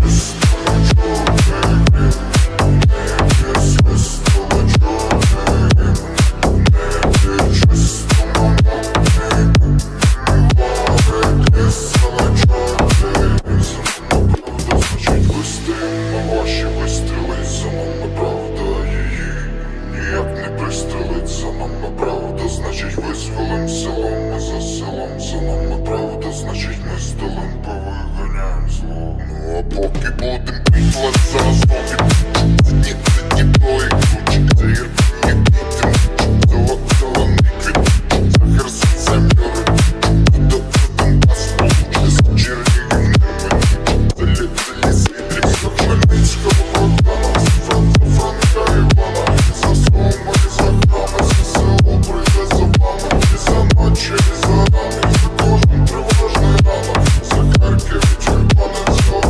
Поки будем піклад за звуки, ні тої ключі, за гірки квіти, зелений квіт, за Херсон землю, до Донбас получи, за Чернігів не мені, за Свідрік, за Хмельницького Богдана, за Франка Івана, і за Суми, і за Храми, за село прийде за вами, і за ночі, і за рани, і за кожен тривожний ранок, за Харків і Червонецького.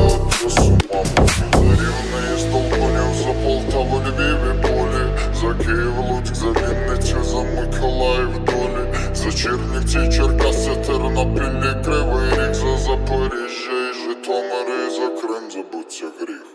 За Київ, Луцьк, за Вінницю, за Миколаїв долі, за Чернівці, Черкаси, Тернопіль, Кривий Ріг, за Запоріжжя і Житомир, і за Крим забудься гріх.